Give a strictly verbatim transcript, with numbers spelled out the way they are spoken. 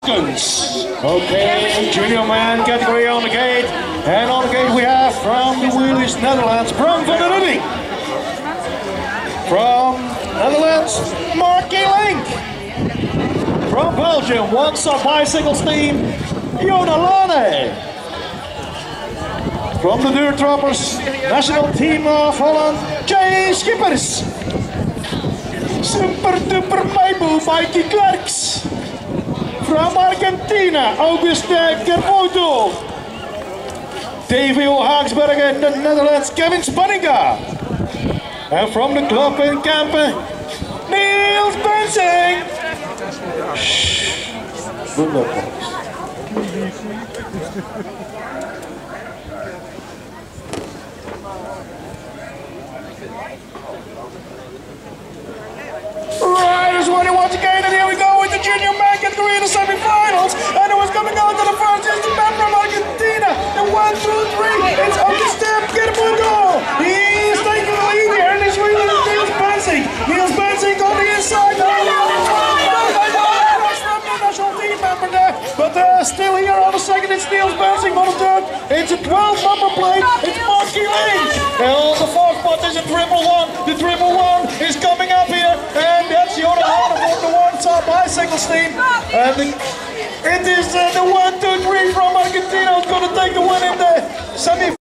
Okay, junior man category on the gate, and on the gate we have from the Wheelies Netherlands, Bram van der Ridding. From Netherlands, Marky Link. From Belgium, One Stop Bicycles team, Jona Lane. From the Dirt Troppers, national team of Holland, Jay Schippers. Super duper Maibu, Mikey Clarks. From Argentina, Auguste Kermoto. Davio Haaksbergen, the Netherlands, Kevin Spanninga. And from the club in Kampen, Niels Bensing. Shh. Good luck, boys. Riders winning once again, and here we go with the junior man category in the semi-finals. And it was coming out to the front, is the man from Argentina. And one, two, three, it's Auguste Kermoto. He's taking the lead here, and he's really Niels Bensing. Niels Bensing on the inside. National team member there, but uh, still here on the second, it's Niels Bensing. On the third, it's a twelve number plate, it's Marky Link. And on the fourth spot is a triple one. The triple one is coming up here, and that's Jona Lane from the One Stop Bicycles team. And the, it is uh, the one, two, three from Argentina who's going to take the win in the semi.